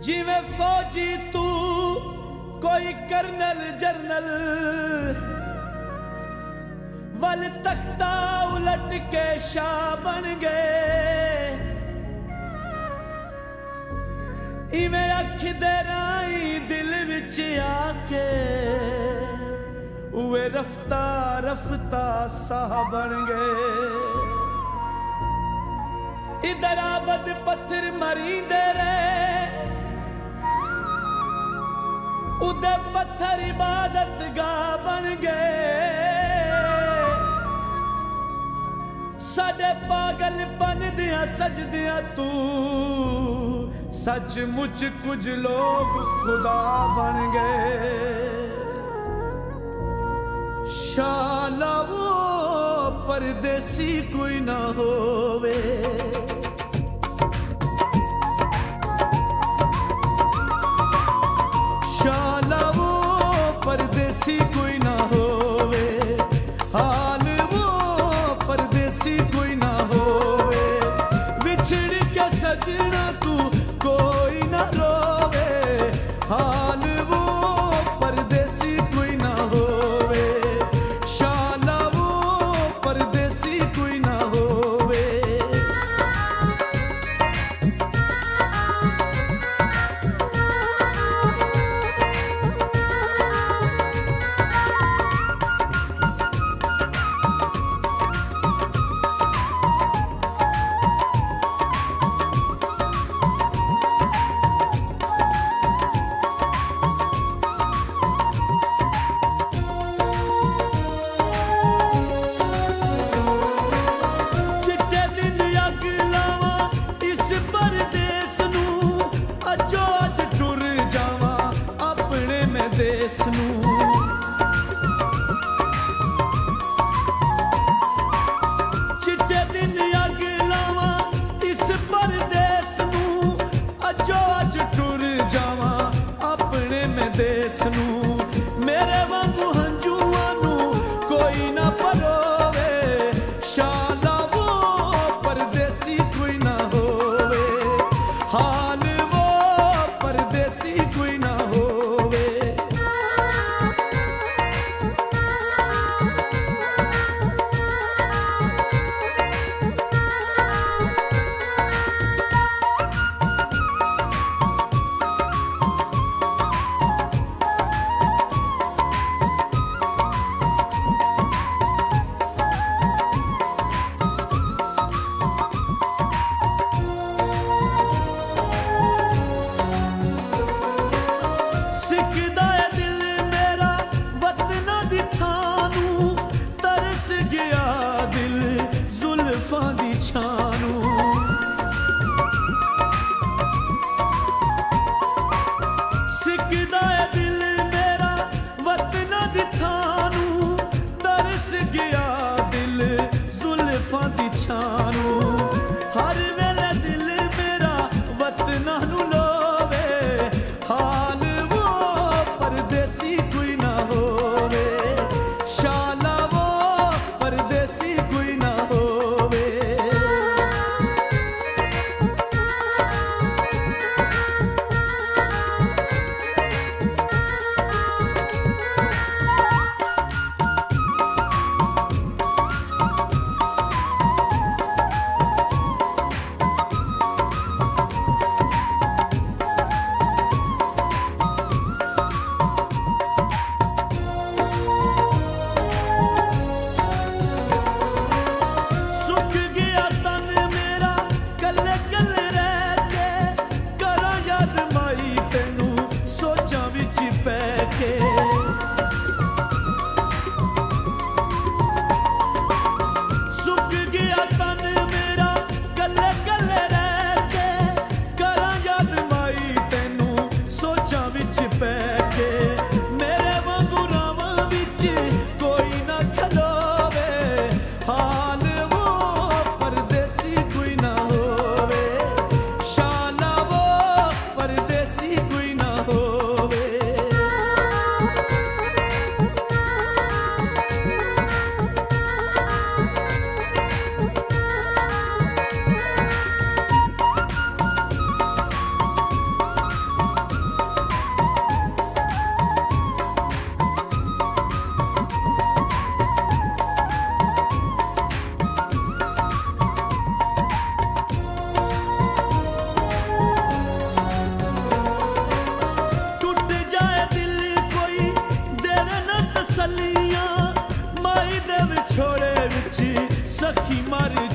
जिवें फौजी तू कोई कर्नल जरनल, वल तख्ता उलट के शाह बन गए। इवें अख दे राई दिल विच आके उवे रफ्ता रफ्ता साह बन गए। इधर आबद पत्थर मरींदे रहे, उदे पत्थर इबादत गाह बन गए। साडे पागल बन दिया सजदिया तू सचमुच कुछ लोग खुदा बन गए। शाला वो परदेसी कोई ना होवे, शाला वो परदेसी कोई ना होवे, हाल वो परदेसी कोई ना होवे। बिछड़ के सजना तू कोई ना रोवे, हाल वो परदेसी कोई ना होवे, शाला वो परदेसी कोई ना होवे।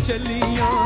चलियां